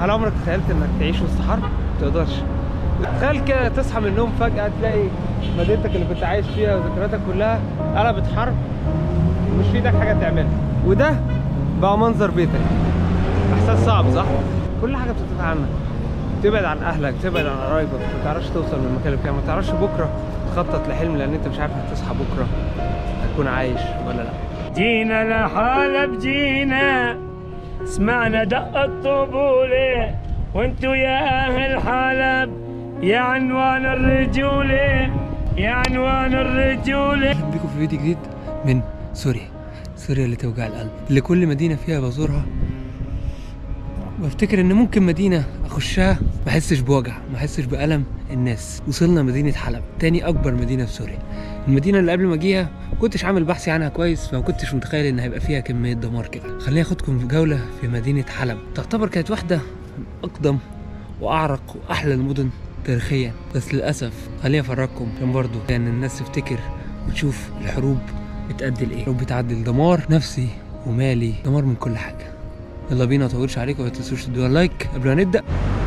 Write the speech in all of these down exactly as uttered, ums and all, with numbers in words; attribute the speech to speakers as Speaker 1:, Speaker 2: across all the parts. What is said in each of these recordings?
Speaker 1: هل عمرك تخيلت انك تعيش وسط حرب؟ ما تقدرش. تخيل كده تصحى من النوم فجأة تلاقي مدينتك اللي كنت عايش فيها وذكرياتك كلها قلبت حرب ومش في ايدك حاجة تعملها، وده بقى منظر بيتك. احساس صعب صح؟ كل حاجة بتتقطع عنك، تبعد عن اهلك، تبعد عن قرايبك، ما تعرفش توصل من المكان اللي فيه، ما تعرفش بكره تخطط لحلم لان انت مش عارف هتصحى بكره هتكون عايش ولا لا.
Speaker 2: جينا لحلب جينا سمعنا دق الطبولة وانتو يا اهل حلب يا عنوان الرجولة يا عنوان الرجولة.
Speaker 3: اهلا بيكم في فيديو جديد من سوريا. سوريا اللي توجع القلب، اللي كل مدينة فيها بزورها بفتكر ان ممكن مدينة اخشها ما احسش بوجع، ما احسش بألم الناس. وصلنا مدينة حلب، تاني اكبر مدينة في سوريا. المدينة اللي قبل ما اجيها ما كنتش عامل بحثي عنها كويس، فما كنتش متخيل ان هيبقى فيها كمية دمار كده. خليني اخدكم في جولة في مدينة حلب، تعتبر كانت واحدة من اقدم واعرق واحلى المدن تاريخيا، بس للاسف خليني افرجكم عشان برضه يعني الناس تفتكر وتشوف الحروب بتأدي لايه. الحروب بتعدي لدمار نفسي ومالي، دمار من كل حاجة. يلا بينا، مطولش عليكم، ما تنسوش تدوا لايك قبل ما نبدا.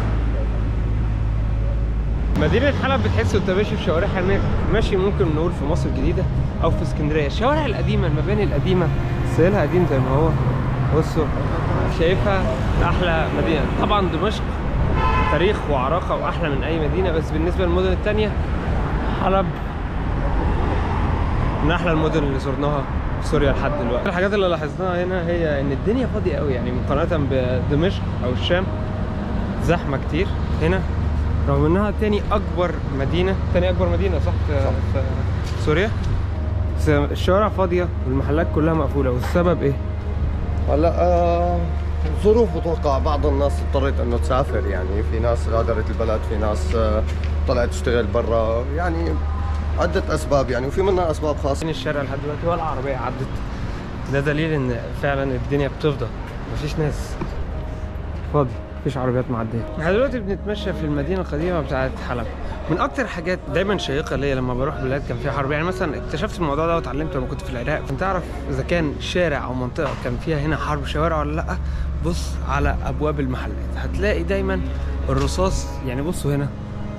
Speaker 1: مدينة حلب بتحس وانت ماشي في شوارعها انك ماشي ممكن نقول في مصر الجديدة او في اسكندرية. الشوارع القديمة، المباني القديمة، ستايلها قديم زي ما هو. بصوا شايفها احلى مدينة. طبعا دمشق تاريخ وعراقة واحلى من اي مدينة، بس بالنسبة للمدن التانية حلب من احلى المدن اللي زرناها في سوريا لحد دلوقتي. الحاجات اللي لاحظناها هنا هي ان الدنيا فاضيه قوي، يعني مقارنه بدمشق او الشام زحمه كتير هنا، رغم انها تاني اكبر مدينه تاني اكبر مدينه صح في, في سوريا. بس الشوارع فاضيه والمحلات كلها مقفوله، والسبب ايه؟
Speaker 4: هلا آه ظروف بتوقع. بعض الناس اضطرت انه تسافر، يعني في ناس غادرت البلد، في ناس آه طلعت تشتغل برا، يعني عدة اسباب يعني، وفي منها اسباب خاصه.
Speaker 1: الشارع لحد دلوقتي ولا عربيه عدت، ده دليل ان فعلا الدنيا بتفضى، مفيش ناس، فاضي، مفيش عربيات معديه. احنا دلوقتي بنتمشى في المدينه القديمه بتاعت حلب. من اكتر حاجات دايما شيقه ليا لما بروح بلاد كان فيها حرب، يعني مثلا اكتشفت الموضوع ده واتعلمت لما كنت في العراق، عشان تعرف اذا كان شارع او منطقه كان فيها هنا حرب شوارع ولا لا، بص على ابواب المحلات هتلاقي دايما الرصاص. يعني بصوا هنا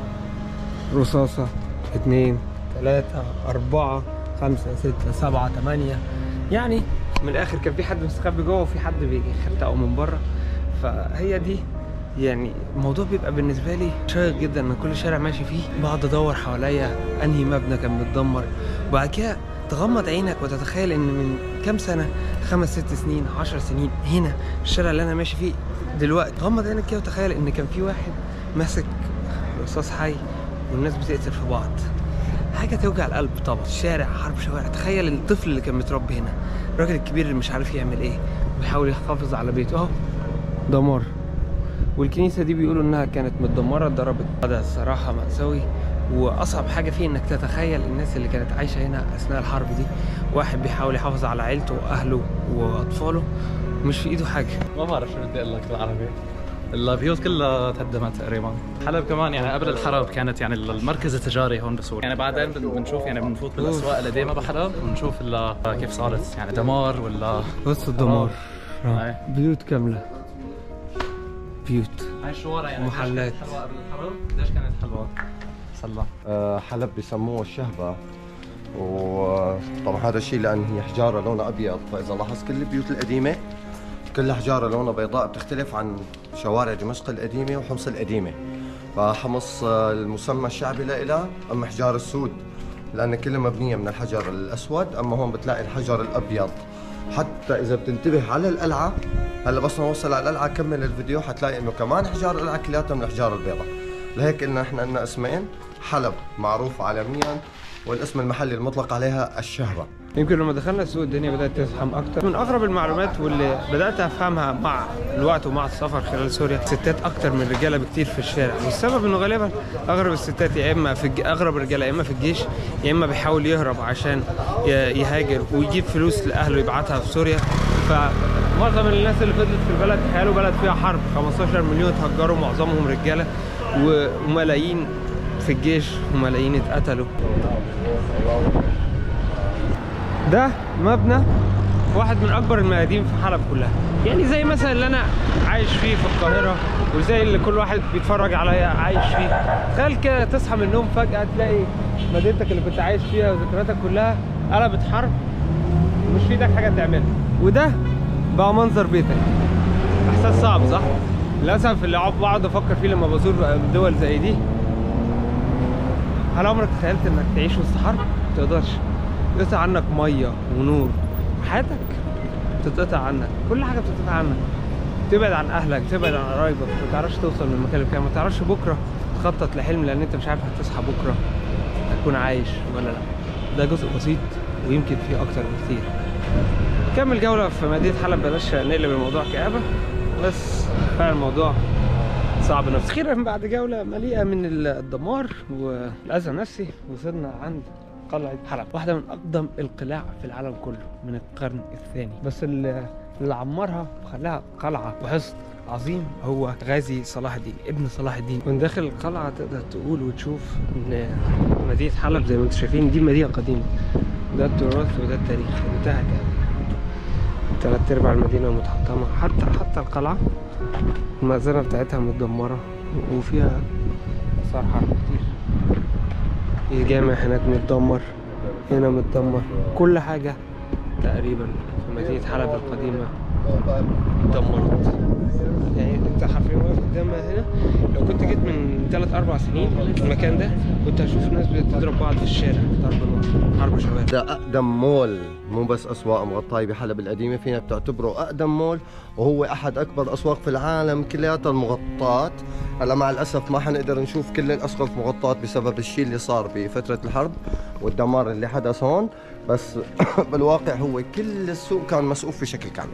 Speaker 1: رصاصه، اتنين، ثلاثة، أربعة، خمسة، ستة، سبعة، ثمانية، يعني من الآخر كان في حد مستخبي جوه وفي حد بيخبطه من بره. فهي دي يعني الموضوع بيبقى بالنسبة لي شيق جدا، إن كل شارع ماشي فيه بقعد أدور حواليا أنهي مبنى كان متدمر، وبعد كده تغمض عينك وتتخيل إن من كام سنة، خمس ست سنين، عشر سنين، هنا الشارع اللي أنا ماشي فيه دلوقتي، تغمض عينك كده وتخيل إن كان في واحد ماسك رصاص حي والناس بتقتل في بعض. حاجة توجع القلب طبعا. الشارع حرب شوارع. تخيل الطفل اللي كان متربي هنا، الراجل الكبير اللي مش عارف يعمل ايه وبيحاول يحافظ على بيته، اهو دمار. والكنيسة دي بيقولوا انها كانت متدمرة، اتضربت. ده الصراحة مأساوي، واصعب حاجة فيه انك تتخيل الناس اللي كانت عايشة هنا اثناء الحرب دي، واحد بيحاول يحافظ على عيلته واهله واطفاله ومش في ايده حاجة.
Speaker 5: ما بعرف شو بدي اقول لك بالعربي، البيوت كلها تهدمت تقريبا. حلب كمان يعني قبل الحرب كانت يعني المركز التجاري هون بسوريا، يعني بعدين بنشوف يعني بنفوت بالاسواق القديمه بحلب ونشوف كيف صارت يعني دمار ولا
Speaker 1: بص الدمار، بيوت كامله، بيوت،
Speaker 5: هاي الشوارع يعني
Speaker 1: محلات.
Speaker 5: حلوه قبل الحرب، قديش كانت حلوه؟ صلى
Speaker 4: آه حلب بسموه الشهبه، وطبعا هذا الشيء لان هي حجاره لونها ابيض، فاذا لاحظ كل البيوت القديمه كلها حجاره لونها بيضاء، بتختلف عن شوارع دمشق القديمه وحمص القديمه. فحمص المسمى الشعبي لها اما حجار السود، لان كلها مبنيه من الحجر الاسود، اما هون بتلاقي الحجر الابيض. حتى اذا بتنتبه على القلعه، هلا بس نوصل على القلعه كمل الفيديو حتلاقي انه كمان حجار القلعه كلياتها من الحجار البيضاء. لهيك قلنا احنا لنا اسمين، حلب معروف عالميا، والاسم المحلي المطلق عليها الشهبه.
Speaker 1: يمكن لما دخلنا السوق الدنيا بدأت تزحم أكتر. من أغرب المعلومات واللي بدأت أفهمها مع الوقت ومع السفر خلال سوريا، ستات أكتر من الرجالة بكتير في الشارع، والسبب إنه غالبا أغرب الستات يا إما في الج... أغرب الرجالة يا إما في الجيش، يا إما بيحاول يهرب عشان يهاجر ويجيب فلوس لأهله يبعتها في سوريا. فمعظم الناس اللي فضلت في البلد تخيلوا بلد فيها حرب، خمستاشر مليون اتهجروا، معظمهم رجالة، وملايين في الجيش وملايين اتقتلوا. ده مبنى واحد من اكبر الميادين في حلب كلها، يعني زي مثلا اللي انا عايش فيه في القاهره، وزي اللي كل واحد بيتفرج عليا عايش فيه. تخيل كده تصحى من النوم فجاه تلاقي مدينتك اللي كنت عايش فيها وذكرياتك كلها قلبت حرب ومش في ايدك حاجه تعملها، وده بقى منظر بيتك. احساس صعب صح؟ للاسف اللي بقعد افكر فيه لما بزور دول زي دي، هل عمرك تخيلت انك تعيش وسط حرب؟ ما تقدرش. تقطع عنك ميه ونور، حياتك تتقطع عنك، كل حاجه بتتقطع عنك، تبعد عن اهلك، تبعد عن قرايبك، ما تعرفش توصل من المكان اللي فيه، ما تعرفش بكره تخطط لحلم لان انت مش عارف هتصحى بكره هتكون عايش ولا لا. ده جزء بسيط ويمكن فيه اكتر بكتير. نكمل جوله في مدينه حلب، بلاش نقلب الموضوع كآبه، بس فعلا الموضوع صعب نفسي. اخيرا بعد جوله مليئه من الدمار والاذى النفسي وصلنا عند قلعه حلب، واحده من اقدم القلاع في العالم كله من القرن الثاني، بس اللي اللي عمرها وخلاها قلعه وحصن عظيم هو غازي صلاح الدين ابن صلاح الدين. من داخل القلعه تقدر تقول وتشوف ان مدينه حلب زي ما انتم شايفين دي مدينه قديمه، ده التراث وده التاريخ انتهى كده. تلات ارباع المدينه متحطمه، حتى حتى القلعه المأذنة بتاعتها متدمره وفيها آثار حرب كتير. الجامع هناك متدمر، هنا متدمر، كل حاجه تقريبا في مدينه حلب القديمه اتدمرت. يعني انت حرفيا واقف قدامها هنا، لو كنت جيت من ثلاث اربع سنين في المكان ده كنت هشوف الناس بتضرب بعض في الشارع ضرب نار، حرب شباب.
Speaker 4: ده اقدم مول، مو بس اسواق مغطايه بحلب القديمه، فينا بتعتبره اقدم مول وهو احد اكبر الاسواق في العالم كلياتها المغطاه. هلا مع الاسف ما حنقدر نشوف كل الاسواق مغطاه بسبب الشيء اللي صار بفتره الحرب والدمار اللي حدث هون، بس بالواقع هو كل السوق كان مسقوف بشكل كامل.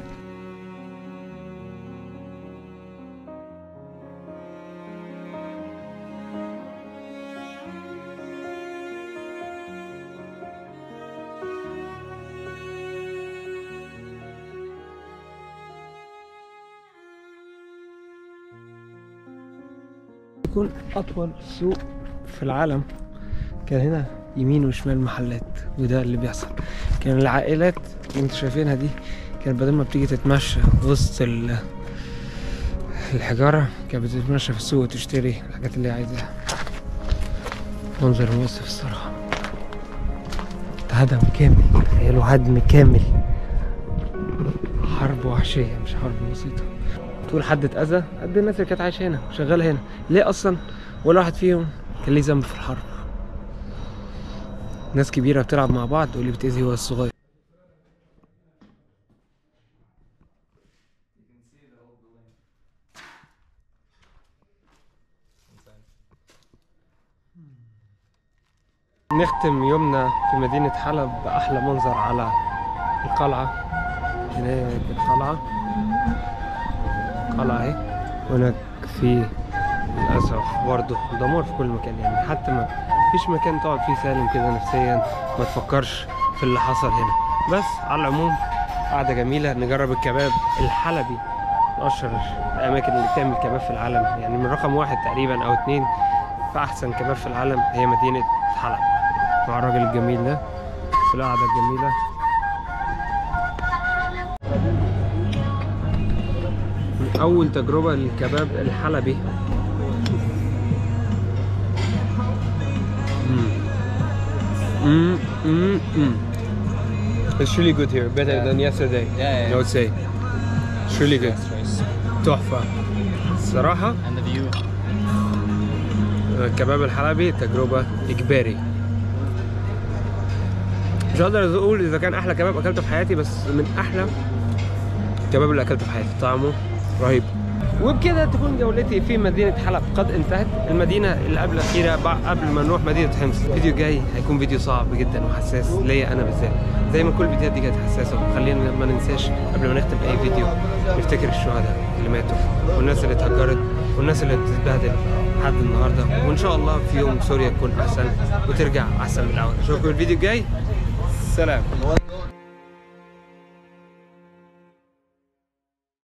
Speaker 1: يكون أطول سوق في العالم كان هنا يمين وشمال محلات، وده اللي بيحصل. كان العائلات اللي انتوا شايفينها دي كانت بدل ما بتيجي تتمشى وسط الحجارة كانت بتتمشى في السوق وتشتري الحاجات اللي هي عايزاها. منظر مؤسف الصراحة، هدم كامل، تخيلوا هدم كامل. حرب وحشية مش حرب بسيطة. طول حد اتأذى قد الناس اللي كانت عايشة هنا وشغالة هنا، ليه أصلا ولا واحد فيهم كان ليه ذنب في الحرب؟ ناس كبيرة بتلعب مع بعض واللي بتأذي هو الصغير. نختم يومنا في مدينة حلب بأحلى منظر على القلعة. هناك القلعة، قلعة اهي، وهناك في للأسف برضه دمار في كل مكان. يعني حتى ما فيش مكان تقعد فيه سالم كده نفسيا ما تفكرش في اللي حصل هنا. بس على العموم قعدة جميلة. نجرب الكباب الحلبي، من أشهر الأماكن اللي بتعمل كباب في العالم، يعني من رقم واحد تقريبا أو اتنين في أحسن كباب في العالم هي مدينة حلب، مع الراجل الجميل ده في القعدة الجميلة. أول تجربة للكباب الحلبي. مم. مم. مم. It's really good here, better yeah. than yesterday.
Speaker 5: Yeah, yeah, yeah.
Speaker 1: I would say. It's really good. تحفة الصراحة.
Speaker 5: And the view.
Speaker 1: الكباب الحلبي تجربة إجباري. مش هقدر أقول إذا كان أحلى كباب أكلته في حياتي، بس من أحلى الكباب اللي أكلته في حياتي، طعمه رهيب. وبكده تكون جولتي في مدينة حلب قد انتهت. المدينة اللي قبل الأخيرة قبل ما نروح مدينة حمص. الفيديو جاي هيكون فيديو صعب جدا وحساس ليا أنا بالذات، زي ما كل الفيديوهات دي كانت حساسة. وخلينا ما ننساش قبل ما نختم أي فيديو نفتكر الشهداء اللي ماتوا والناس اللي اتهجرت والناس اللي بتتبهدل لحد النهارده، وإن شاء الله في يوم سوريا تكون أحسن وترجع أحسن من الأول. أشوفكم الفيديو الجاي، سلام.